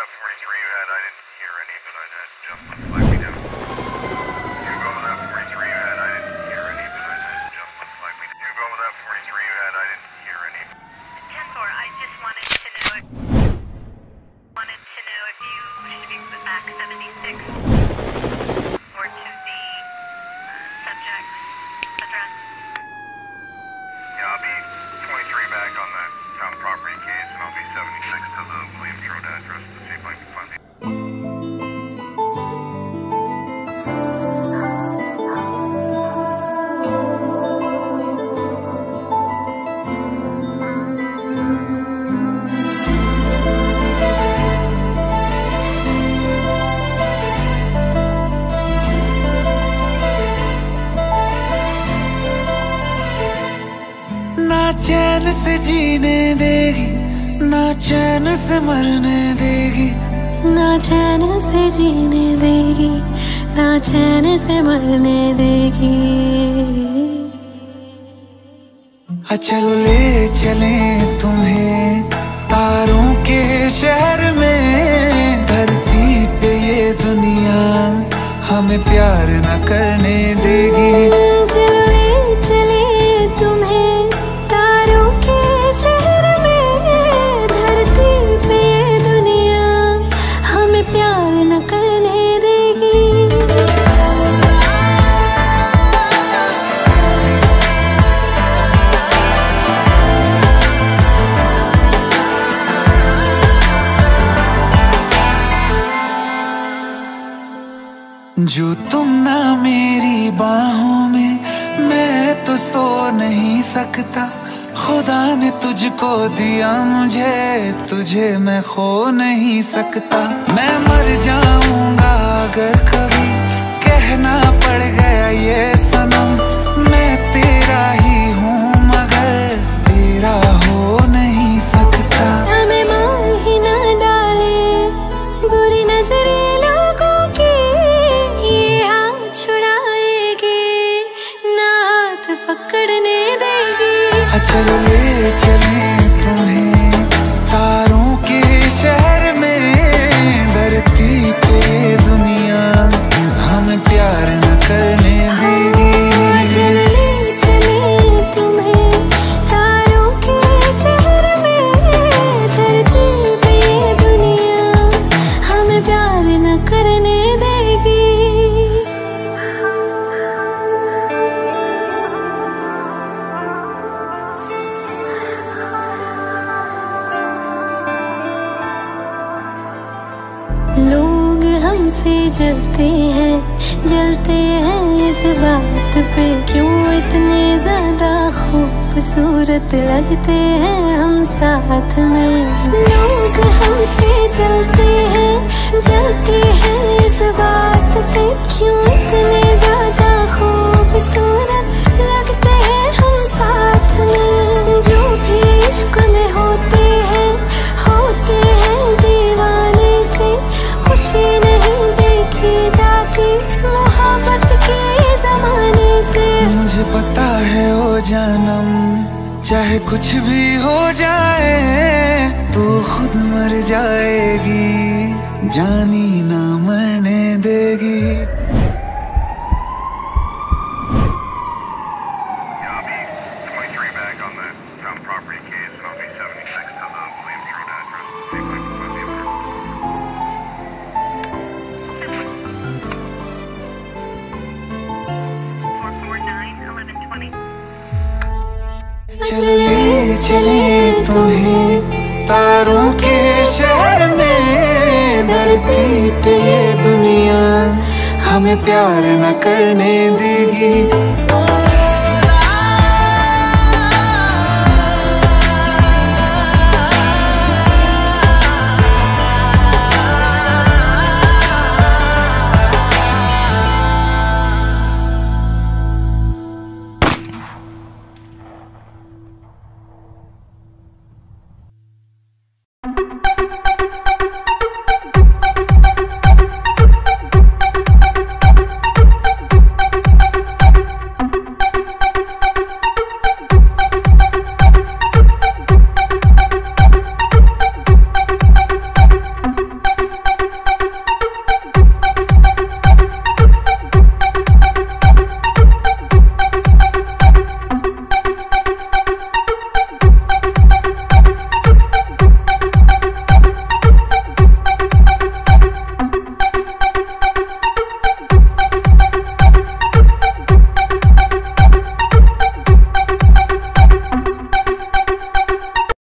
that 43 you had, I didn't hear any of it. I had Justin flag me down. You go with that 43 you had, I didn't hear any of it. I had Justin flag me down. You go with that 43 you had, I didn't hear any of it. 10-4, I just wanted to know if you should be back 76 or to the subject's address. Yeah, I'll be 23 back on that town property case, and I'll be 76 to the Williams Road address to see if I can find the... ना चैन से जीने देगी, ना चैन से मरने देगी, ना चैन से जीने देगी, ना चैन से मरने देगी। चलो ले चले तुम्हें तारों के शहर में, धरती पे ये दुनिया हमें प्यार न करने देगी। चलो ले चले तुम्हें तारों के शहर में, धरती पे ये दुनिया हमें प्यार न करने देगी। जो तुम ना मेरी बाहों में, मैं तो सो नहीं सकता। खुदा ने तुझको दिया मुझे, तुझे मैं खो नहीं सकता। मैं मर जाऊंगा अगर कभी कहना पड़ गया ये सनम, मैं तेरा ही हूँ मगर तेरा हो नहीं सकता। हमें मार ही ना डाले बुरी नजरे लोगों की, ये हाथ छुड़ाएगी ना हाथ पकड़ने देगी। चलो ले चले तुम्हें तारों के शहर में, धरती पे दुनिया हमें प्यार न करने देगी। चलो ले चले तुम्हें तारों के शहर में, धरती पे दुनिया हमें प्यार न करने देगी। लोग हमसे जलते हैं इस बात पे, क्यों इतने ज्यादा खूबसूरत लगते हैं हम साथ में। लोग हमसे जलते हैं इस बात पे, क्यों इतने ज्यादा खूबसूरत लगते हैं हम साथ में। जो भी इश्क में होते हैं दीवाने से, खुशी नहीं देखी जाती मोहब्बत के जमाने से। मुझे पता है ओ जानम, चाहे कुछ भी हो जाए तू खुद मर जाएगी, जानी ना मरने देगी। Yeah, I'll be 23 back on that town property case, and I'll be 76 to the Williams Road address to see if I can find the owner. चले चले तुम्हें तारों के शहर में, धरती पे ये दुनिया हमें प्यार न करने देगी।